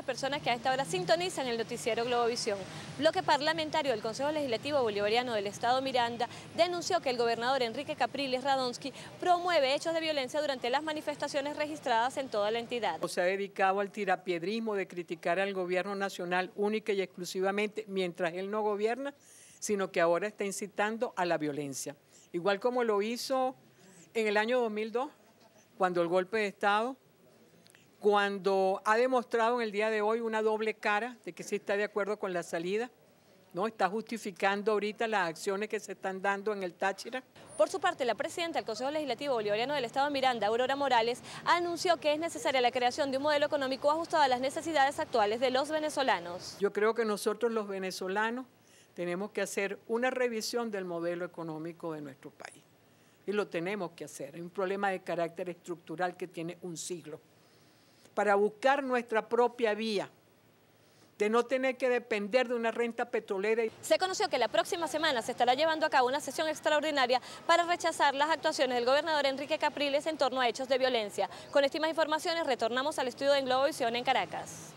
personas que a esta hora sintonizan el noticiero Globovisión. Bloque parlamentario del Consejo Legislativo Bolivariano del Estado Miranda denunció que el gobernador Enrique Capriles Radonsky promueve hechos de violencia durante las manifestaciones registradas en toda la entidad. Se ha dedicado al tirapiedrismo de criticar al gobierno nacional única y exclusivamente mientras él no gobierna, sino que ahora está incitando a la violencia. Igual como lo hizo en el año 2002, cuando el golpe de Estado, cuando ha demostrado en el día de hoy una doble cara de que sí está de acuerdo con la salida, ¿no? Está justificando ahorita las acciones que se están dando en el Táchira. Por su parte, la presidenta del Consejo Legislativo Bolivariano del Estado Miranda, Aurora Morales, anunció que es necesaria la creación de un modelo económico ajustado a las necesidades actuales de los venezolanos. Yo creo que nosotros los venezolanos tenemos que hacer una revisión del modelo económico de nuestro país. Y lo tenemos que hacer. Es un problema de carácter estructural que tiene un siglo. Para buscar nuestra propia vía, de no tener que depender de una renta petrolera. Se conoció que la próxima semana se estará llevando a cabo una sesión extraordinaria para rechazar las actuaciones del gobernador Enrique Capriles en torno a hechos de violencia. Con estas informaciones retornamos al estudio de Globovisión en Caracas.